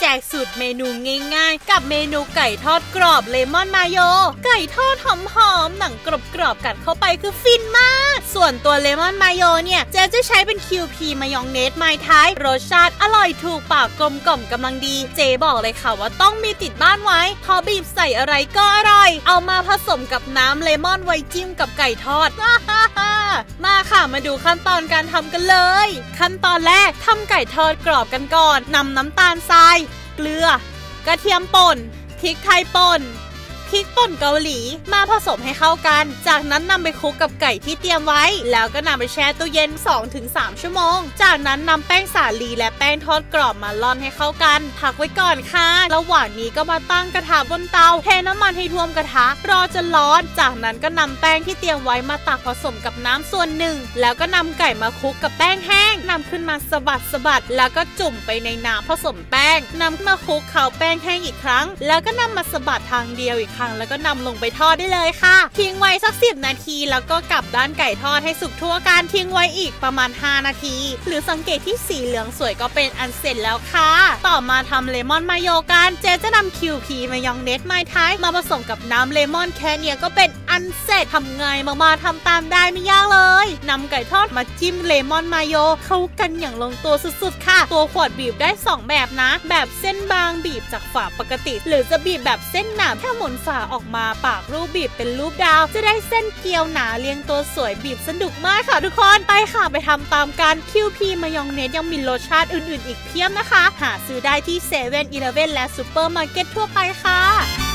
กสูตรเมนูง่ายๆกับเมนูไก่ทอดกรอบเลมอนมาโยไก่ทอดหอมๆหนังกรอบๆกัดเข้าไปคือฟินมากส่วนตัวเลมอนมาโยเนี่ยเจ๊จะใช้เป็น QP มายองเนสไมไทยรสชาติอร่อยถูกปากกลมกล่อมกำลังดีเจ๊บอกเลยค่ะว่าต้องมีติดบ้านไว้พอบีบใส่อะไรก็อร่อยเอามาผสมกับน้ำเลมอนไว้จิ้มกับไก่ทอดมาค่ะมาดูขั้นตอนการทำกันเลยขั้นตอนแรกทำไก่ทอดกรอบกันก่อนนำน้ำตาลทรายเกลือกระเทียมป่นพริกไทยป่นพริกป่นเกาหลีมาผสมให้เข้ากันจากนั้นนำไปคลุกกับไก่ที่เตรียมไว้แล้วก็นำไปแช่ตู้เย็น 2-3 ชั่วโมงจากนั้นนำแป้งสาลีและแป้งทอดกรอบมาร่อนให้เข้ากันพักไว้ก่อนค่ะระหว่างนี้ก็มาตั้งกระทะบนเตาเทน้ำมันให้ท่วมกระทะรอจนร้อนจากนั้นก็นำแป้งที่เตรียมไว้มาตักผสมกับน้ำส่วนหนึ่งแล้วก็นำไก่มาคลุกกับแป้งแห้งนำขึ้นมาสะบัดแล้วก็จุ่มไปในน้ำผสมแป้งนำมาคลุกเคล้าแป้งแห้งอีกครั้งแล้วก็นำมาสะบัดทางเดียวอีกแล้วก็นำลงไปทอดได้เลยค่ะทิ้งไว้สัก10 นาทีแล้วก็กลับด้านไก่ทอดให้สุกทั่วกันทิ้งไว้อีกประมาณ5 นาทีหรือสังเกตที่สีเหลืองสวยก็เป็นอันเสร็จแล้วค่ะต่อมาทำเลมอนมาโยกันเจ๊จะนำ QP มายองเนสไมไทยมาผสมกับน้ำเลมอนแค่นี้ก็เป็นอันเสร็จทำง่ายมากๆทำตามได้ไม่ยากเลยนำไก่ทอดมาจิ้มเลมอนมาโยเข้ากันอย่างลงตัวสุดๆค่ะตัวขวดบีบได้2แบบนะแบบเส้นบางบีบจากฝาปกติหรือจะบีบแบบเส้นหนาแค่หมุนฝาออกมาปากรูปบีบเป็นรูปดาวจะได้เส้นเกลียวหนาเรียงตัวสวยบีบสนุกมากค่ะทุกคนไปค่ะไปทำตามกัน QP มายองเนสยังมีรสชาติอื่นๆอีกเพียบนะคะหาซื้อได้ที่7-Elevenและซูเปอร์มาร์เก็ตทั่วไปค่ะ